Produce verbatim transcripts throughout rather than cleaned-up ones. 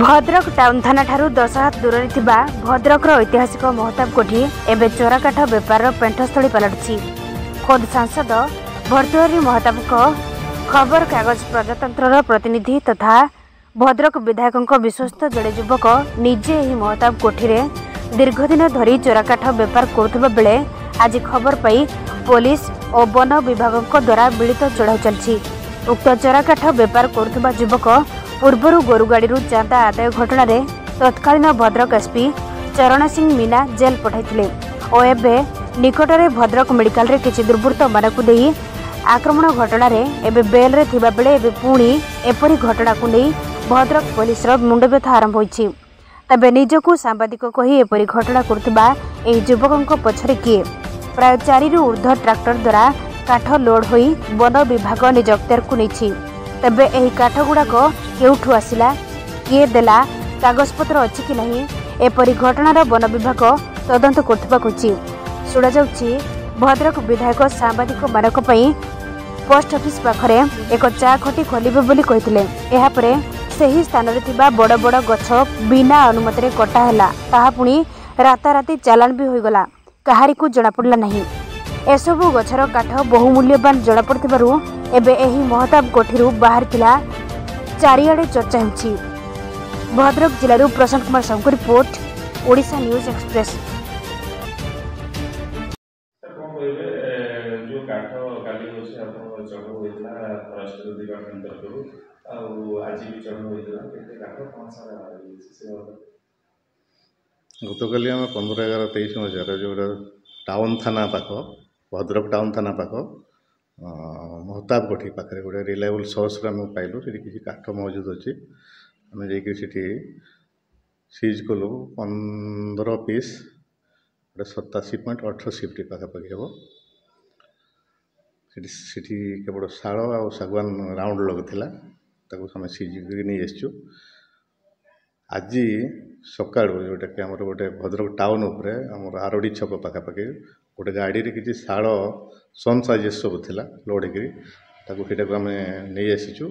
Bhadrak town थाना ठारू दस हाथ दूर भद्रक ऐतिहासिक महताब कोठी एवं चोराकाठ बेपार पेंठस्थली पलटि खोद सांसद भर्तृहरि महताब खबर कागज प्रजातंत्र प्रतिनिधि तथा भद्रक विधायकों विश्वस्त जड़े युवक निजे ही महताब कोठी दीर्घदिन धरी चोराकाठ बेपार करुवा बेले आज खबर पाई पुलिस और वन विभाग द्वारा मिलित चढ़ाऊ चलछि। उक्त चोराकाठ बेपार करुवा युवक पूर्वर गोरुगाड़ी चांदा आदाय घटना रे तत्कालीन भद्रक एसपी चरण सिंह मीना जेल पठाइथिले और एबे निकटरे भद्रक मेडिकल रे किछि दुर्बृत्त मानकु देई आक्रमण घटना रे एबे बेल रे थिबा बेले एबे पुणी एपरी घटना को नहीं भद्रक पुलिस रो मुंडव्यथा आरंभ होइछि। तबे निजकु सांबादिक कही एपरी घटना करथबा एही युवकक पछरे किए प्राय चारि रु ऊर्ध्व ट्रैक्टर द्वारा काठ लोड होई वन विभाग निज अख्तियार को नहीं। तबे एही काठ गुड़ाक केउठु आसिला किए देला कागजपत्र अच्छी कि नहीं एपरी घटनार वन विभाग तदंत करथबा कुछि सुड़ा जाउछि। भद्रक विधायक सांबादिक मानक पई पोस्ट ऑफिस पाखरे एक चा खटी खोलिबे बोली कहिथिले। एहा परे सही स्थान रे थिबा बड़ बड़ गछ बिना अनुमति रे कटा हैला ताहा पुणी राताराती चालान भी होइगला काहारी को जଣା पड़ला नहीं। एसबु गछर काठ बहुमूल्यवान जଣା पड़थिबारु एबे एही महताब कोठीरु बाहर थिला चारिआडे चर्चा होछि। भद्रक जिल्लारू Prashant Kumar Sahu report Odisha news express. गतकाली आम पंद्रह एगार तेईस मजार जो टाउन थाना पाख भद्रक टाउन थाना पाख महताब कोठी पाखे गोटे रिलायबल सोर्स पाइलु से किसी काठ मौजूद अच्छी आम जाकि सीज कलु पंद्रह पीस गोटे सताशी पॉइंट अठर सिफ्टी पाखापाखि हम सीठी केवल शाल आ शागवान राउंड लगता आम सीज कर नहीं आसचु। आज सका जोटा कि आम गोटे भद्रक टाउन उपरे आम आरडी छक पाखापाखि गोटे गाड़ी किसी शाल सन साइजेस सब थिला लोड होकर आम नहीं आसीचु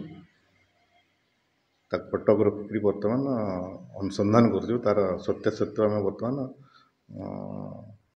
कटक रखिक बर्तमान अनुसंधान कर तार सत्यासत्य आम बर्तमान